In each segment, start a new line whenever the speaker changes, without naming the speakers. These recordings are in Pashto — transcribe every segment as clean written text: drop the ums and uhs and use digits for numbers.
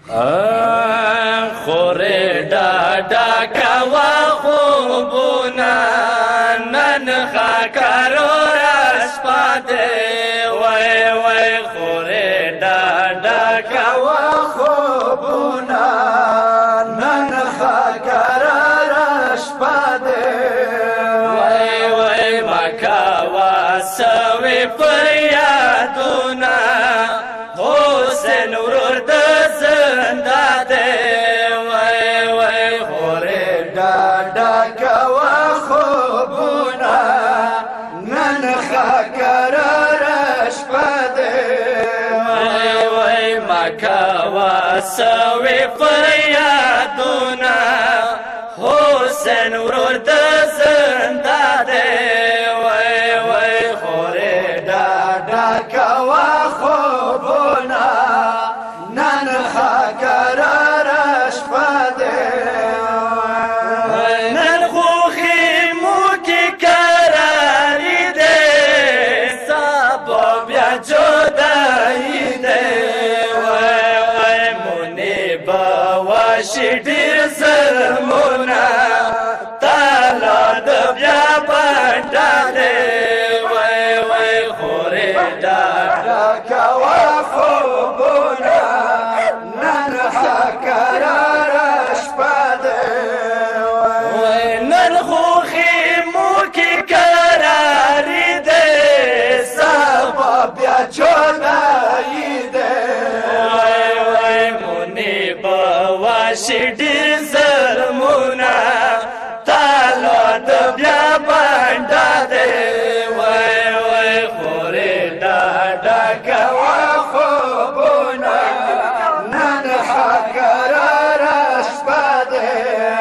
خورې ډاډه کوه خوبونه نن خاکارو رشپه دی وای وای خورې ډاډه کوه خوبونه نن خاکارو رشپه دی وای وای ما کوه سوې پر یادونه حسین ورور د زنده دی وای وای خورې ډاډه کوه خوبونه نن خاکراره شپه دی وای وای ما کوه سوې فریادونه حسین ورور د زنده دی وای وای خورې ډاډه کوه خوبونه نن خاکراره شپه دی نن خو خیمو کې کراري دی سبا بیا جدایي دی وای وای مونې به وشي ډېر ظلمونه تالا د بیا بنډه دی وای وای خورې ډاډه کوه خوبونه نن خاکراره شپه دی وای نن خو خیمو کې کراري دی سبا بیا جدایي دی وای وای مونې به وشي ډېر ظلمونه تالا د بیا بنډه دی وای وای خورې ډاډه کوه خوبونه نن خاکراره شپه دی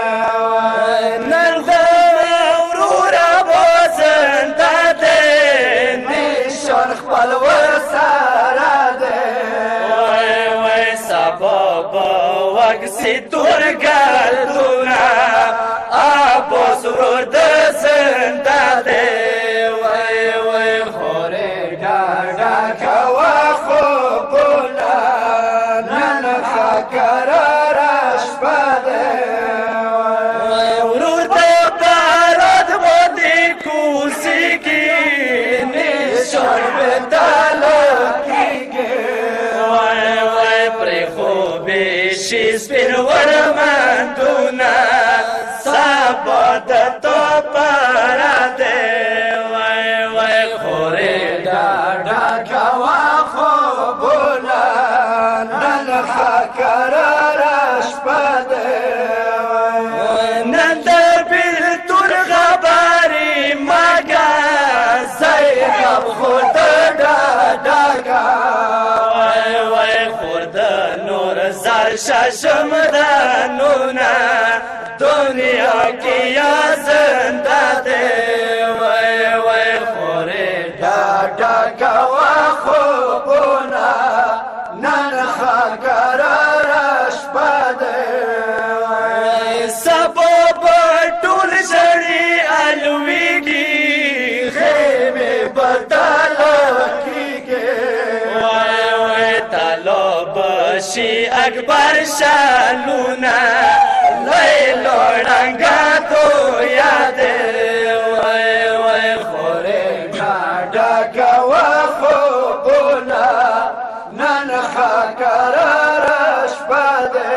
نن خو وروره به زنده دی نشان خپل ورسره دی وای وای سبا به وږسي تورګردونه عباس ورور د زنده دی وای وای خورې ډاډه کوه خوبونه نن خاکراره شپه دی ورور د بارات باندې کوزیږي نشان بدله کېږي وای وای پرېښودې شي سپین ورمندونه سبا د توپره دی وای وای خورې ډاډه کوه خوبونه نن خاکراره شپه دی نن د بېلتون خبرې مګه زینب خور د ډاډه که وای وای خور د نور زر ششمدانونه دنیا کې یا زنده دی وای وای خورې ډاډه کوه خوبونه نن خاکراره شپه دی سبا به ټول ژړې الویږي خیمې بدله کېږي وای وای تالا به شي اکبر شالونه لیلو ړنګه تویا دی وای وای خورې ډاډه کوه خوبونه نن خاکراره شپه دی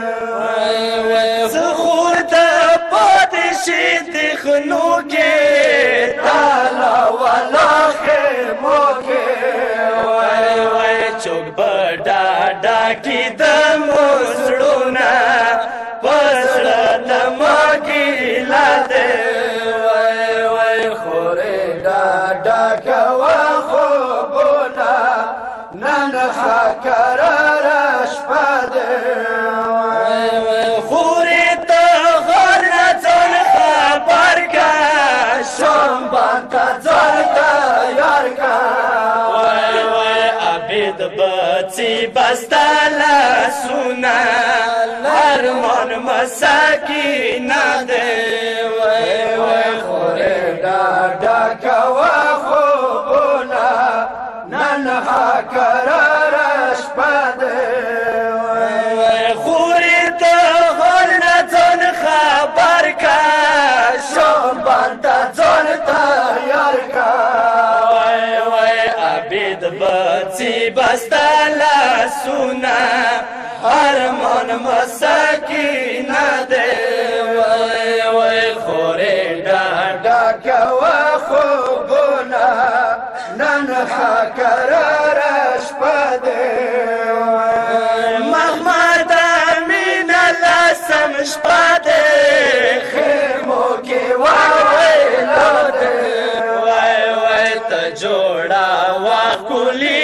زه خور د پاتې شي تخنو کې تالا والا خیمو کې وای وای چوک به ډاډه کې د مزړونه پسړه د ما ګیله دی وای وای خورې ډاډه کوه خوبونه نن خاکراره شپه دی خورې ته غر نه ځان خبر که شامبان ته ځان تیار که وای وای عبید بچي بسته لاسونه ارمان مسکینه دی وای وای خورې ډاډه کوه خوبونه نن خاکراره شپه دی بستلا سونا هرمان مسکینه دی وای وای خورې ډاډا کوه خوبونه نن ښه کراره شپه دی محمد امین لسم شپه دی خیمو کې واویلا دی وای وای ته جوړه وا ښکلي